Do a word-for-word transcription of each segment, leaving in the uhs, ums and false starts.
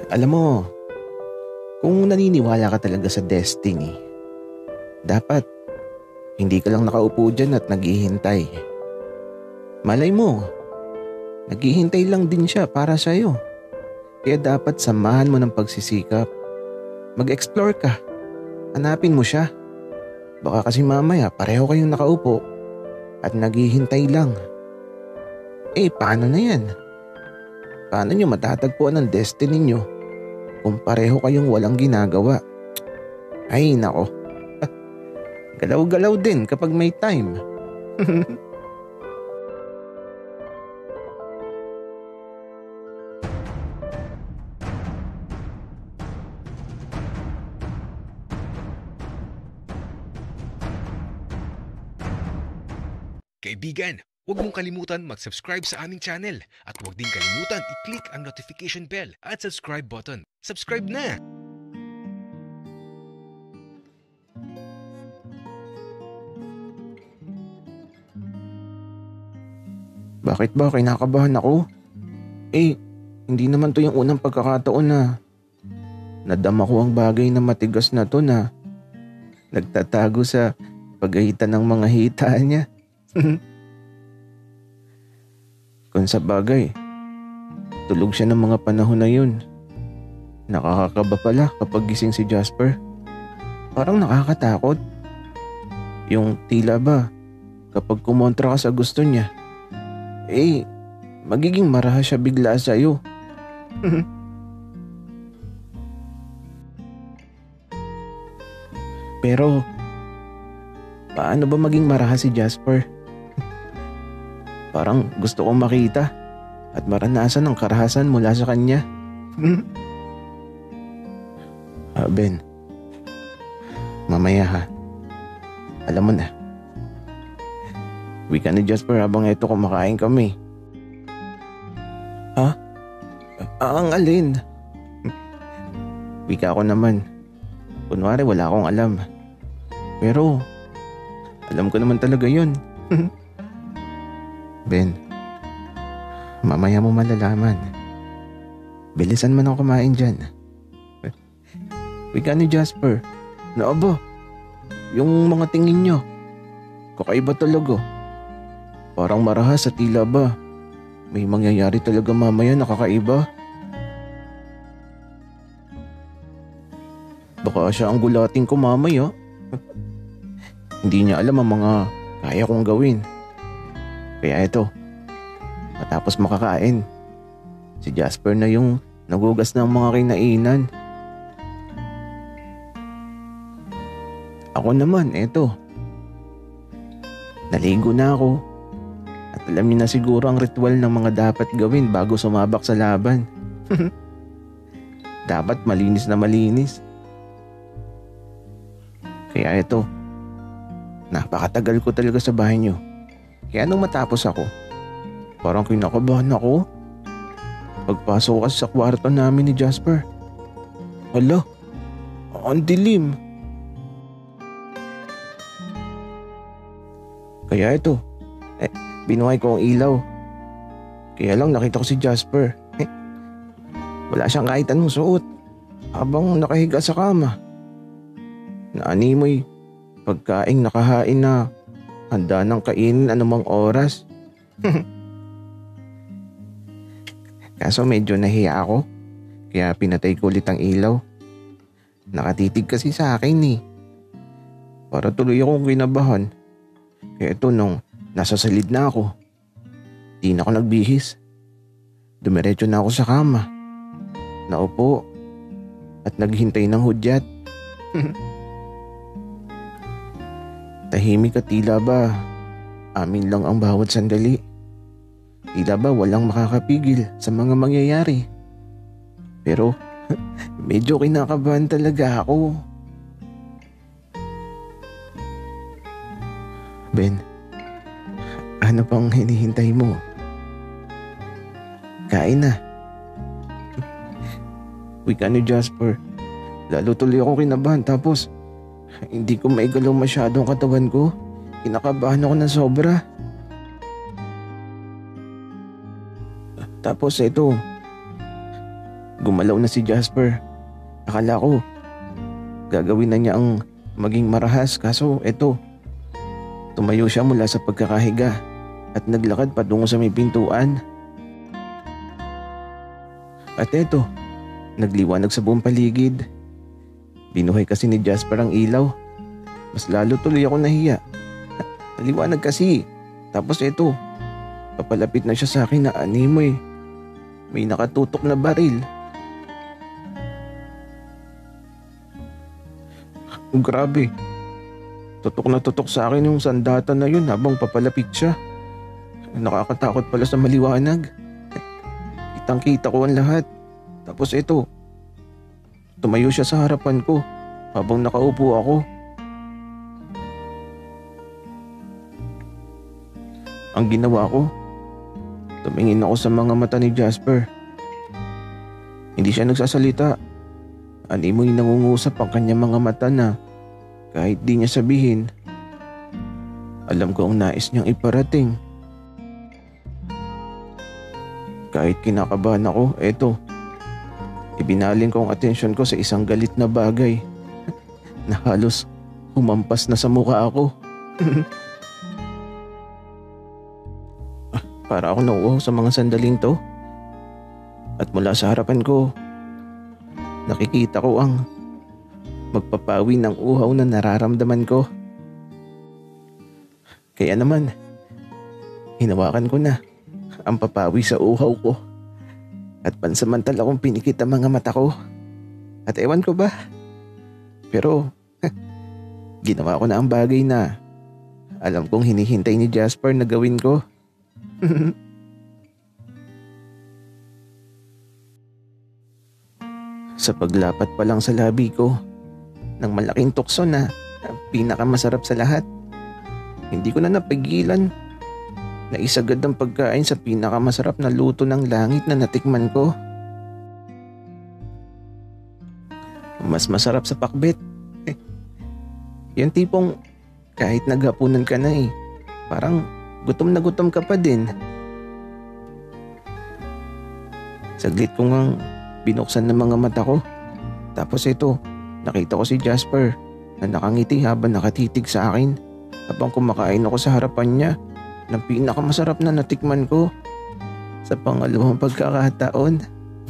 Alam mo, kung naniniwala ka talaga sa destiny, dapat hindi ka lang nakaupo dyan at naghihintay. Malay mo, naghihintay lang din siya para sa'yo. Kaya dapat samahan mo ng pagsisikap. Mag-explore ka. Hanapin mo siya. Baka kasi mamaya pareho kayong nakaupo at naghihintay lang. Eh, paano na yan? Paano nyo matatagpuan ang destiny nyo kung pareho kayong walang ginagawa? Ay, nako. Galaw-galaw din kapag may time. Kaibigan, huwag mong kalimutan mag-subscribe sa aming channel at huwag din kalimutan i-click ang notification bell at subscribe button. Subscribe na! Bakit ba kinakabahan ako? Eh, hindi naman to yung unang pagkakataon na nadama ko ang bagay na matigas na to na nagtatago sa paghitan ng mga hita niya. Kung sa bagay, tulog siya ng mga panahon na yun. Nakakakaba pala kapag gising si Jasper. Parang nakakatakot. Yung tila ba, kapag kumontra ka sa gusto niya, eh, magiging maraha siya bigla sa'yo. Pero, paano ba maging maraha si Jasper? Parang gusto kong makita at maranasan ang karahasan mula sa kanya. Ah, Ben, mamaya ha. Alam mo na. Wika ni Jasper habang ito kumakain kami. Ha? Ah, ang alin? Wika ko naman. Kunwari wala akong alam. Pero, alam ko naman talaga yun. Ben, mamaya mo malalaman. Bilisan mo nang kumain dyan. Wika ni Jasper. Na aba, yung mga tingin nyo, kakaiba talaga. Parang marahas sa tila ba. May mangyayari talaga mamaya na kakaiba. Baka siya ang gulating ko mamaya. Hindi niya alam ang mga kaya kong gawin. Kaya ito, matapos makakain, si Jasper na yung nagugas ng mga kinainan. Ako naman, eto. Naligo na ako. At alam niyo na siguro ang ritual ng mga dapat gawin bago sumabak sa laban. Dapat malinis na malinis. Kaya ito, napakatagal ko talaga sa bahay niyo. Kaya nung matapos ako, parang kinakabahan ako. Pagpasok kasi sa kwarto namin ni Jasper, hala, ang dilim. Kaya ito, eh, binuhay ko ang ilaw. Kaya lang nakita ko si Jasper. Eh, wala siyang kahit anong suot habang nakahiga sa kama. Naanimoy pagkaing nakahain na handa ng kainin anumang oras. Kaso medyo nahiya ako, kaya pinatay ko ulit ang ilaw. Nakatitig kasi sa akin eh. Para tuloy akong kinabahan. Kaya ito nung nasa salid na ako, di na ako nagbihis. Dumiretso na ako sa kama. Naupo at naghintay ng hudyat. Tahimik at tila ba amin lang ang bawat sandali. Tila ba walang makakapigil sa mga mangyayari. Pero medyo kinakabahan talaga ako. Ben, ano pang hinihintay mo? Kain na. Wika ni Jasper. Lalo tuloy ako kinabahan tapos hindi ko maigalaw masyado ang katawan ko. Kinakabahan ako ng sobra. Tapos ito, Gumalaw na si Jasper. Akala ko gagawin na niya ang maging marahas, kaso eto, tumayo siya mula sa pagkakahiga at naglakad patungo sa may pintuan. At eto, nagliwanag sa buong paligid. Binuhay kasi ni Jasper ang ilaw. Mas lalo tuloy ako nahiya. Naliwanag kasi. Tapos eto, papalapit na siya sa akin na animoy. May nakatutok na baril. Grabe. Tutok na tutok sa akin yung sandata na yun habang papalapit siya. Nakakatakot pala sa maliwanag. Kitang kita ko ang lahat. Tapos ito, tumayo siya sa harapan ko habang nakaupo ako. Ang ginawa ko, tumingin ako sa mga mata ni Jasper. Hindi siya nagsasalita. Animoy nangungusap ang kanyang mga mata na kahit di niya sabihin, alam ko ang nais niyang iparating. Kahit kinakabahan ako, eto, ibinaling ko ang atensyon ko sa isang galit na bagay na halos humampas na sa mukha ako. Para ako nauuhaw sa mga sandaling to. At mula sa harapan ko, nakikita ko ang magpapawi ng uhaw na nararamdaman ko. Kaya naman, hinawakan ko na ang papawi sa uhaw ko at pansamantala kong pinikit ang mga mata ko. At ewan ko ba, pero ginawa ko na ang bagay na alam kong hinihintay ni Jasper na gawin ko. Sa paglapat pa lang sa labi ko ng malaking tukso na pinakamasarap sa lahat, hindi ko na napigilan na isagad ang pagkain sa pinakamasarap na luto ng langit na natikman ko. Mas masarap sa pakbet. Yung tipong kahit naghapunan ka na eh, parang gutom na gutom ka pa din. Saglit ko ngang binuksan ng mga mata ko. Tapos ito, nakita ko si Jasper na nakangiti habang nakatitig sa akin habang kumakain ako sa harapan niya ng pinakamasarap na natikman ko sa pangalawang pagkakataon.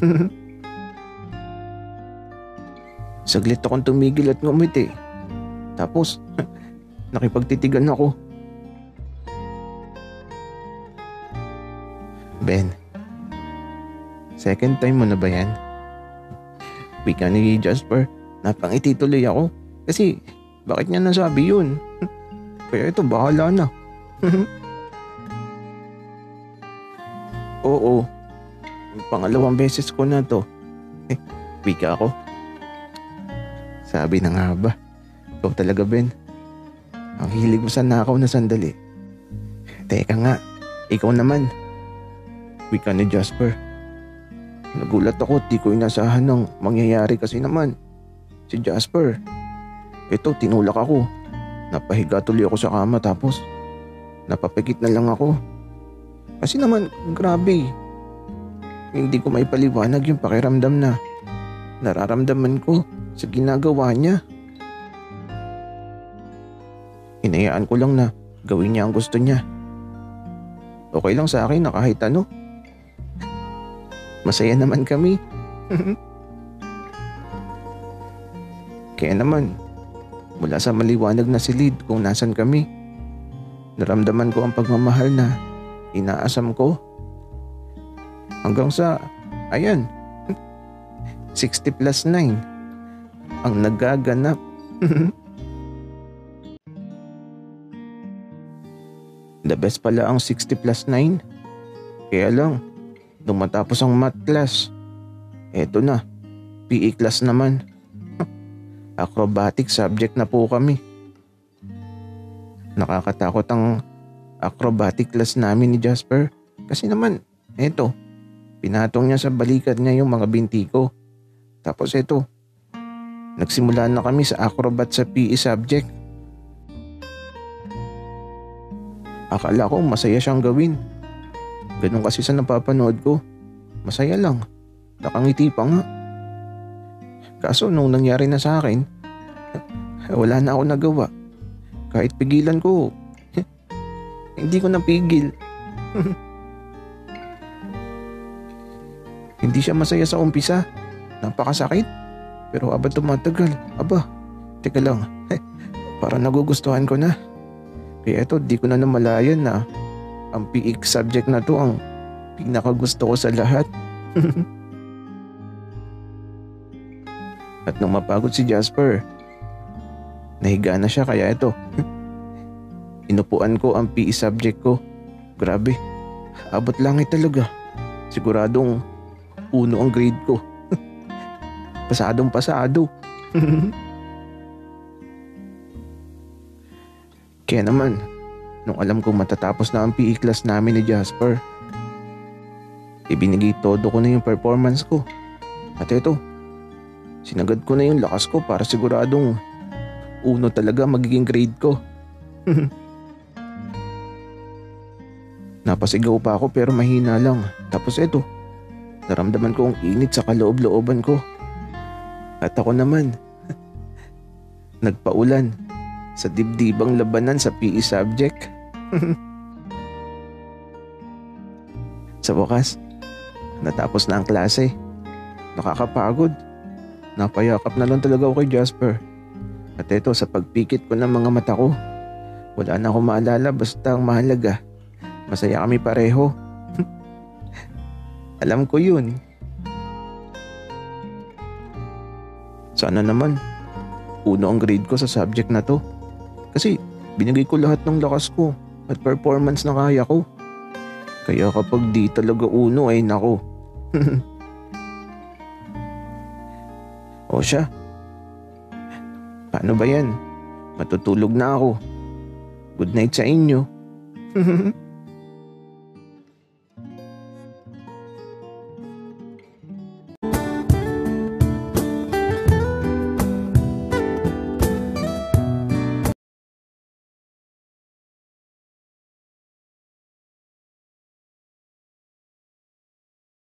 Saglit akong tumigil at ngumiti. Tapos, nakipagtitigan ako. Ben, second time mo na ba yan? Wika ni Jasper, napangiti tuloy ako. Kasi, bakit niya nasabi yun? Kaya ito, bahala na. Oo, pangalawang beses ko na to. Eh, wika ako. Sabi na nga ba? Ikaw talaga, Ben. Ang hilig mo sa nakaw na sandali. Teka nga, ikaw naman. Wika ni Jasper. Nagulat ako at di ko inasahan ng mangyayari kasi naman. Si Jasper, ito tinulak ako. Napahiga tuloy ako sa kama tapos napapikit na lang ako. Kasi naman, grabe. Hindi ko maipaliwanag yung pakiramdam na nararamdaman ko sa ginagawa niya. Hinayaan ko lang na gawin niya ang gusto niya. Okay lang sa akin na kahit ano. Masaya naman kami. Kaya naman, mula sa maliwanag na silid kung nasan kami, naramdaman ko ang pagmamahal na inaasam ko. Hanggang sa, ayan, sixty plus nine ang nagaganap. The best pala ang sixty plus nine. Kaya lang, nung matapos ang math class, eto na, P E class naman. Acrobatic subject na po kami. Nakakatakot ang acrobatic class namin ni Jasper. Kasi naman, eto, pinatong niya sa balikat niya yung mga binti ko. Tapos eto, nagsimula na kami sa acrobat sa P E subject. Akala ko masaya siyang gawin. Ganun kasi sa napapanood ko. Masaya lang. nakangiti pa nga. Kaso nung nangyari na sa akin, wala na ako nagawa. Kahit pigilan ko, hindi ko napigil. Hindi siya masaya sa umpisa. Napakasakit. Pero aba tumatagal. Aba, teka lang. Parang nagugustuhan ko na. Kaya eto, di ko na namalayan na ang P E subject na to ang pinakagusto ko sa lahat. At nung mapagod si Jasper, nahiga na siya kaya eto. Inupuan ko ang P E subject ko. Grabe, abot langit talaga. Siguradong uno ang grade ko. Pasadong pasado. Kaya naman, nung alam kong matatapos na ang P E class namin ni Jasper, ibinigay todo ko na yung performance ko. At ito, sinagad ko na yung lakas ko para siguradong uno talaga magiging grade ko. Napasigaw pa ako pero mahina lang. Tapos ito, naramdaman ko ang init sa kaloob-looban ko. At ako naman, nagpaulan sa dibdibang labanan sa P E subject. Sa wakas, natapos na ang klase. Nakakapagod. Napayakap na lang talaga ako kay Jasper. At ito, sa pagpikit ko ng mga mata ko, wala na akong maalala basta ang mahalaga. Masaya kami pareho. Alam ko yun. Sana naman, uno ang grade ko sa subject na to. Kasi binigay ko lahat ng lakas ko at performance na kaya ko. Kaya kapag di talaga uno ay nako. O siya, paano ba yan? Matutulog na ako. Good night sa inyo.